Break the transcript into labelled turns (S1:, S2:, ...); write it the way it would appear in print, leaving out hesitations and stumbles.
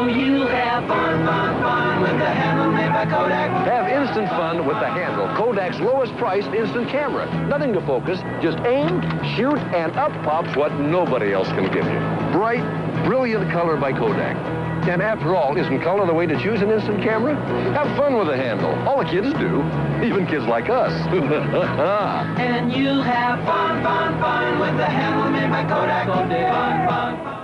S1: you have fun, fun, fun with the handle made by Kodak.
S2: Have instant fun with the handle, Kodak's lowest priced instant camera. Nothing to focus, just aim, shoot, and up pops what nobody else can give you. Bright, brilliant color by Kodak. And after all, isn't color the way to choose an instant camera? Have fun with the handle. All the kids do, even kids like us.
S1: And you have fun, fun, fun with the handle made by Kodak. Fun, fun, fun.